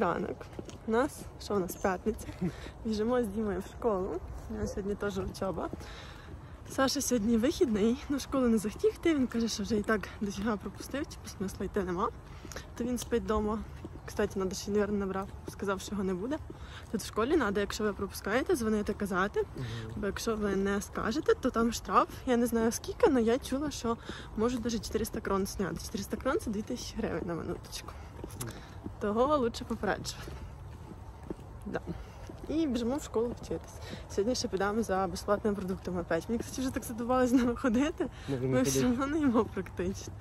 ранок. У нас п'ятниця. Біжимо з Дімою в школу. У нього сьогодні теж учоба. Саша сьогодні вихідний, в школу не захотів йти. Він каже, що вже і так дофіга пропустив, смисла йти нема. То він спить вдома. Кстати, надо ще, мабуть, набрав. Сказав, що його не буде. Тут в школі треба, якщо ви пропускаєте, дзвонити, казати. Бо якщо ви не скажете, то там штраф. Я не знаю скільки, але я чула, що можуть навіть 400 крон зняти. 400 крон – це 2000 гривень на минуточку. Того лучше попереджувати. Да. І біжимо в школу вчитись. Сьогодні ще підемо за безплатними продуктами опять. Мені, кстати, вже так задували з нами ходити. Ми все одно не їмо практично.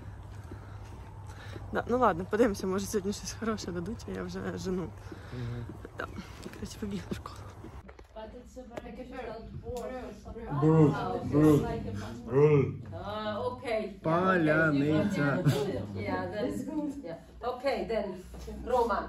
Да, ну ладно, подивимося, може сьогодні щось хороше дадуть, а я вже жену. Да. Короче, побігли в школу. Паляниця. Окей, then Рома.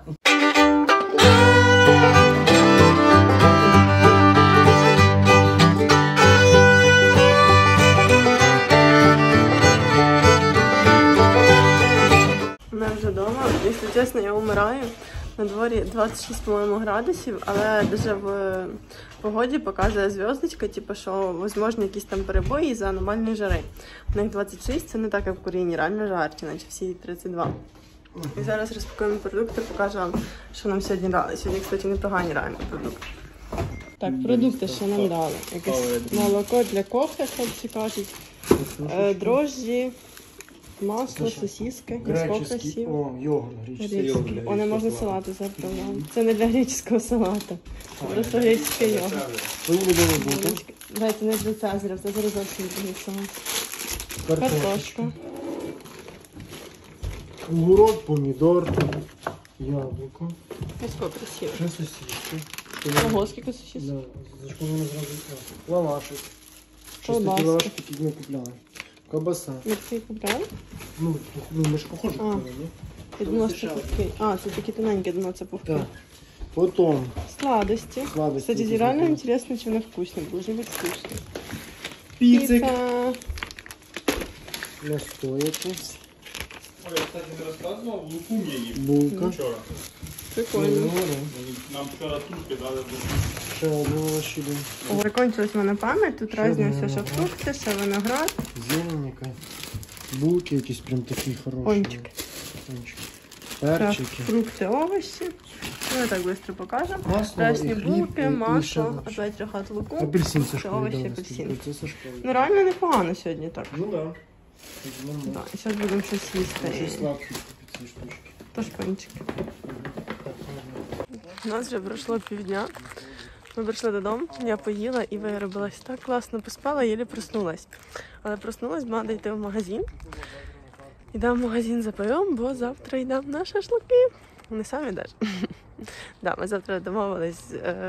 Ми вже вдома. Якщо чесно, я вмираю. На дворі 26, по-моєму, градусів, але навіть в погоді показує зв'язочка, типу, що, можливо, якісь там перебої за аномальної жари. У них 26, це не так, як в Україні, реально жарче, наче всі 32. І зараз розпакуємо продукти, покажу вам, що нам сьогодні дали. Сьогодні, кстати, непогані реально продукти. Так, продукти, що нам дали. Якесь молоко для кофе, хлопці кажуть, дрожжі, масло, сосиски, Греческий, йогурт, греческий йогурт. О, не можна салати заправляти. Це не для греческого салату. Просто греческий йогурт. Давайте не для Цезаря, це зараз зовсім другий салат. Картошка. Огурок, помідор, яблуко. Ось красиво. Ще сосиски. Ого, скільки сосисок. Да, за що воно зразу лавашик. Колбаски. Лавашки такі ми купляли. Ковбаса. Ми такі купляли? Ну, ми ж похожі купили, ні? Я думала, що це такий. А, це такі тоненькі, я думала, це пухки. Так. Потім. Сладості. Сладості. Кстати, реально інтересно, чи вони вкусні. Дуже бути вкусні. Піцик. Піца. Настояти. Ой, я, кстати, не розказував, луку я їв Булка. вчора. Прикольно. Нам вчора тушки дали луку. Ще одну лощину. Закончилась в мене пам'ять, тут Що різні воно? все, що фрукти, ще виноград. Зелень яка. Булки якісь прям такі хороші. Пончики. Пончики. Так, Перчики. фрукти, овочі. Ми так швидко покажемо. Масло Ресні і хліб, булки, і масло, ще опять рахат луку. Апельсин Це Сашко овочі, віддав. апельсин. Це Сашко. Ну реально непогано сьогодні так. Ну да. Да, і зараз будемо щось їсти. Щось сладке купити ці штучки. Тож пончики. У нас вже пройшло півдня. Ми прийшли додому, я поїла і виробилась. Так класно поспала, єлі проснулась. Але проснулась, мала йти в магазин. Йдемо в магазин за пивом, бо завтра йдемо на шашлики. Вони самі йдуть. Да, ми завтра домовились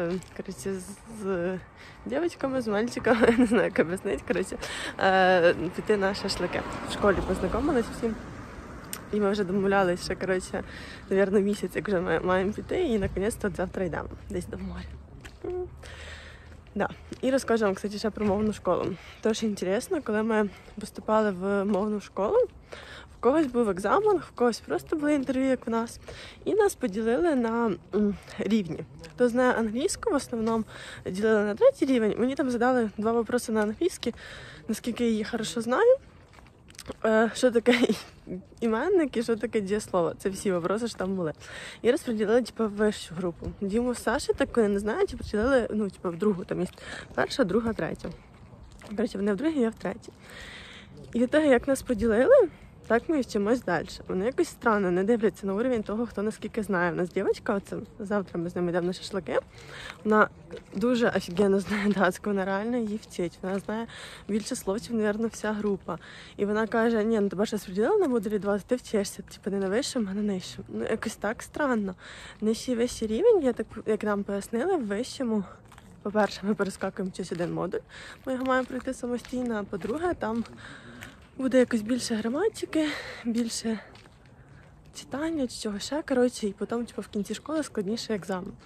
з дівчатками, з мальчиками, не знаю, як об'яснити, піти на шашлики. В школі познайомились всі. І ми вже домовлялись, що, мабуть, місяць, як вже ми маємо піти, і, наконець-то, завтра йдемо десь до моря. Да. І розкажу вам, кстати, ще про мовну школу. Тож цікаво, коли ми поступали в мовну школу, в когось був екзамен, в когось просто були інтерв'ю, як в нас. І нас поділили на рівні. Хто знає англійську, в основному ділили на 3-й рівень. Мені там задали 2 питання на англійській, наскільки я її добре знаю. Що таке іменник і що таке дієслово. Це всі питання, що там були. І розподілили, вищу групу. Діму з Саші, так не знаю, поділили, в другу, там є перша, друга, третя. Коротше, вони в другій, я в третій. І від того, як нас поділили, так ми вчимось далі. Вони якось странно не дивляться на уровень того, хто наскільки знає. У нас дівчинка, завтра ми з ними йдемо на шашлики, вона дуже офігенно знає датську, вона реально її вчить. Вона знає більше слов, ніж, мабуть, вся група. І вона каже, ні, тебе ж розподілили на модулі 2, ти вчишся, не на вищому, а на нижчому. Ну, якось так странно. Нижчий вищий рівень, як нам пояснили, в вищому, по-перше, ми перескакуємо через один модуль, ми його маємо пройти самостійно, а по-друге, там буде якось більше граматики, більше читання, чи чого ще, і потім в кінці школи складніший екзамен.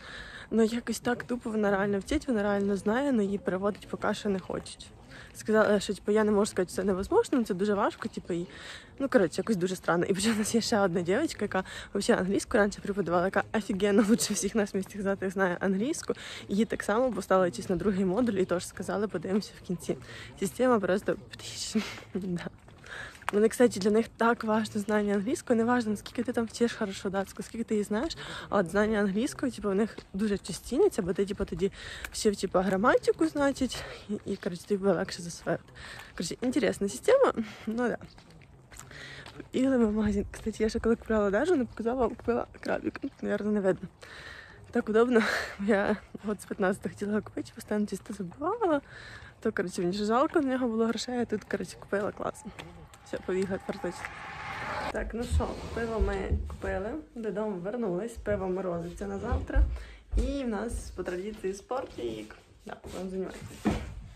Ну якось так тупо вона реально вчить, вона реально знає, але її переводить поки що не хочуть. Сказала, що типу, я не можу сказати, що це невозможно, це дуже важко, типу, і ну коротше, якось дуже странно. І потім у нас є ще одна дівчинка, яка взагалі англійську раніше преподавала, яка офігенно лучше всіх нас місцях знати знає англійську. Її так само поставили якийсь на другий модуль і теж сказали, подивимося в кінці. Система просто да. Вони, кстати, для них так важливо знання англійської, не важливо, наскільки ти там вчиш хорошо датську, скільки ти її знаєш, а от знання англійської, типу, в них дуже частіняться, бо ти, типу, тоді вчив, типу, граматику, значить, і, коротше, тобі було легше засвоїти. Коротше, інтересна система, ну, да. Побігли ми в магазин. Кстати, я ще коли купляла одежу, не показала, купила крабик, наверное, не видно. Так удобно, я от з 15 хотіла купити, постійно чисто забувала, то, коротше, мені ж жалко, в нього було грошей, а тут, коротше, купила, класно. Все, побігла тепер. Так, ну що, пиво ми купили, додому вернулись, пиво морозиться на завтра. І в нас по традиції спортик. Да, будемо займатися.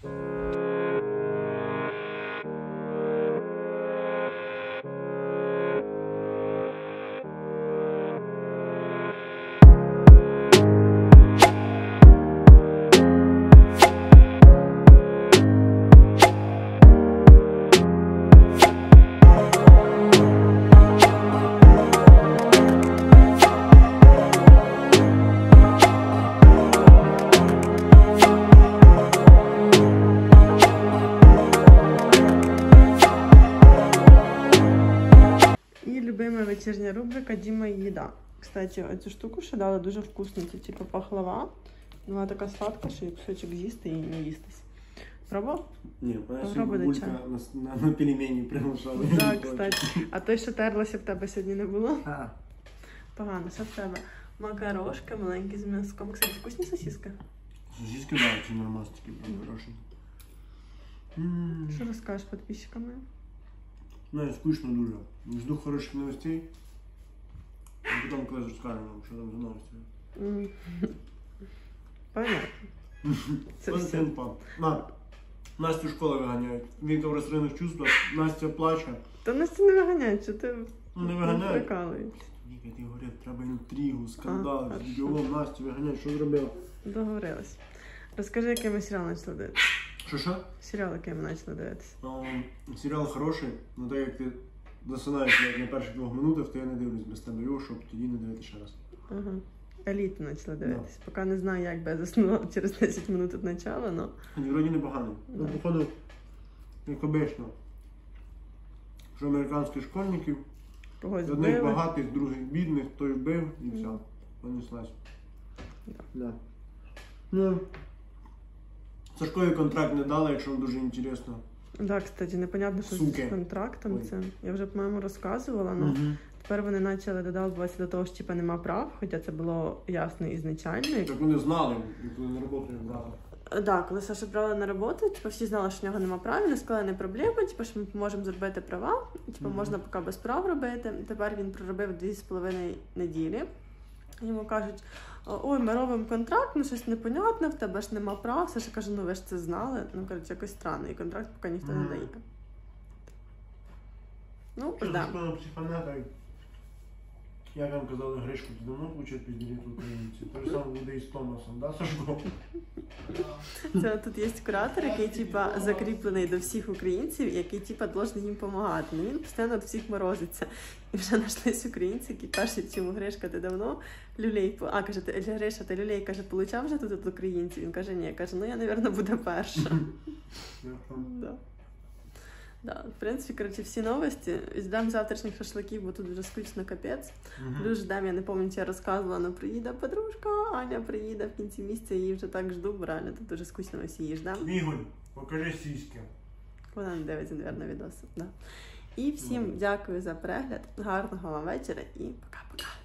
Вечірня рубрика Діма і їда. Кстати, цю штуку ще дали дуже вкусно. Це типу пахлава. Вона така сладка, що її кусочок з'їсти і не їстись. Пробував? Ні, Попробуй до бабулька чаю. на пельмені приглашала. Так, кстати. А той, що терлося, в тебе сьогодні не було? А, Погано, що в тебе? Макарошка, маленькі з м'язком. Кстати, вкусні сосиски. сосиски, да, ці нормастики, прям хороші. Що розкажеш підписчикам? Ну, скучно дуже. Жду хороших новостей. А потім колись розкажемо вам, що там за новості. Понятно. Це все. Контент-пан. На. Настю школа виганяють. Віка в розстроєних чувствах. Настя плаче. Та Настя не виганяють, що ти Не виганяють. прикалуєшся. Віка, ти говорив, треба інтригу, скандал, хорошо. бігом Настю виганяють. Що зробила? Договорилась. Розкажи, який ми серіал почали дивитися. Що? Серіал, який ми почали дивитися. Серіал хороший, але так як ти засинаєш як на перших 2 минутах, то я не дивлюсь без тебе його, щоб тоді не дивитися ще раз. Ага. Еліту почала дивитися. Поки не знаю, як би я заснула через 10 минут від початку, але... Він вроді непоганий. Да. Він походу, як обично, що американських школьників, Когось одних збили. багатих, других бідних, той вбив і все. Понеслась. Да. Ну, Сашкові контракт не дали, якщо вам дуже інтересно. Так, кстати, непонятно, що Суки. з контрактом Ой. це. Я вже, по-моєму, розказувала, але тепер вони почали додаватися до того, що типа нема прав, хоча це було ясно ізначально. Так вони знали, коли на роботу їх брали. Так, коли Сашу брали на роботу, типу, всі знали, що в нього нема прав, вони сказали, не проблема, типу, що ми можемо зробити права, типу, можна поки без прав робити. Тепер він проробив 2,5 неділі. Йому кажуть, ой, ми робимо контракт, ну щось непонятне, в тебе ж нема прав. Саша каже, ну ви ж це знали. Ну, коротше, якось странно, і контракт поки ніхто не дає. Ну, Що да. Сашко психоната, як вам казали, Гришку, ти давно получив пізділіт в українці? Те ж саме буде і з Томасом, да, Сашко? Це тут є куратор, який типа закріплений до всіх українців, який типа должен їм допомагати. Ну він постійно до всіх морозиться. І вже знайшлись українці, які кажуть, чому Гришка, ти давно люлей каже, Гриша, ти люлей каже, получав вже тут від українців? Він каже, ні, каже, ну я, мабуть, буду перша. Да. Да. В принципі, коротше, всі новості. Ждемо завтрашніх шашликів, бо тут вже скучно капець. Плюс ждемо, я не пам'ятаю, чи я розказувала, але приїде подружка, Аня приїде в кінці місяця, її вже так жду, бо реально тут дуже скучно, ми всі її ждемо. Ігор, покажи сіськи. Вона не дивиться, мабуть, відоси. Да. І всім дякую за перегляд, гарного вам вечора і пока-пока.